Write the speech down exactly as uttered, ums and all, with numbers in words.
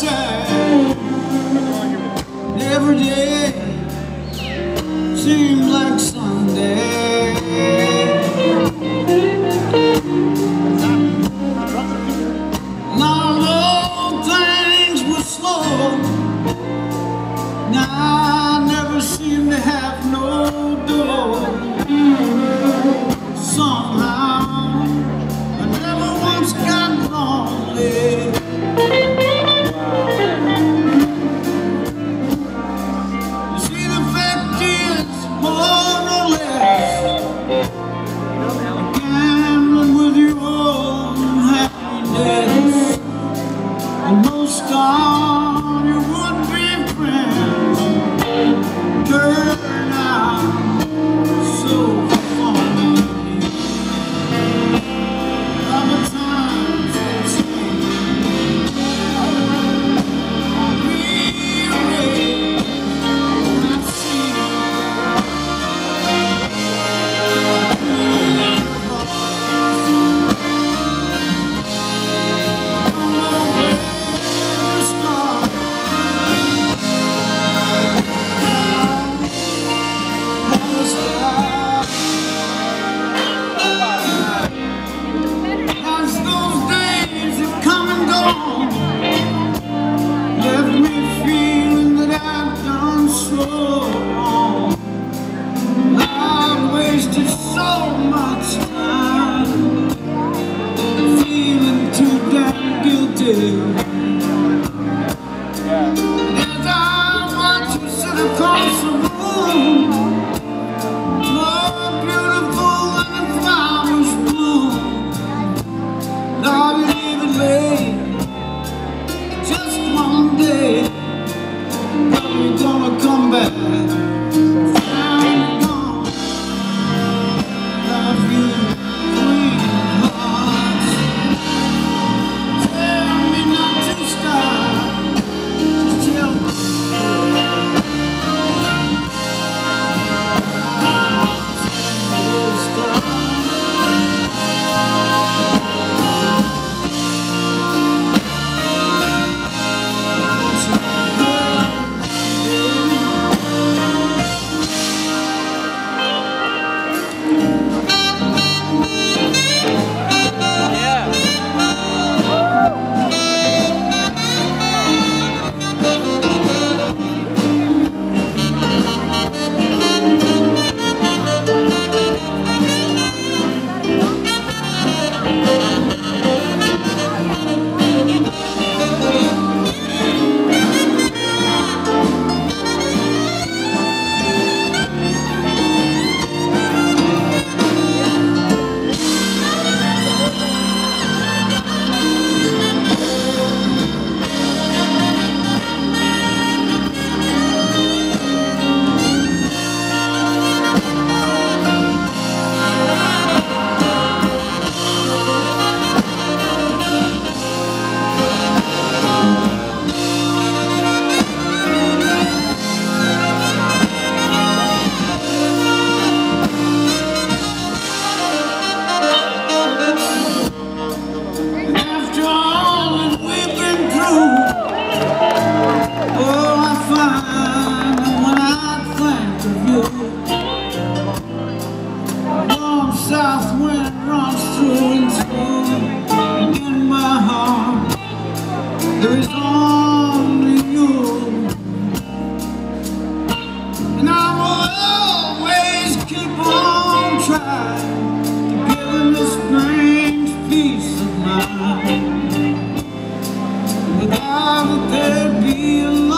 sad. Every day seems like Sunday. Long old things were slow. Now I never seem to have no door. Somehow I never once got lonely. You see, the fact is, more or less, gambling with your own happiness, and most of your would-be friends turn out so funny. Other times they seem rearranged, and I see as I watch you sit across the room, more beautiful than the flowers bloom. And I believe it late, just one day, probably gonna come back. I'm gone, love you. South wind runs through and through. In my heart there is only you, and I will always keep on trying to give him this strange peace of mind. Without it there'd be a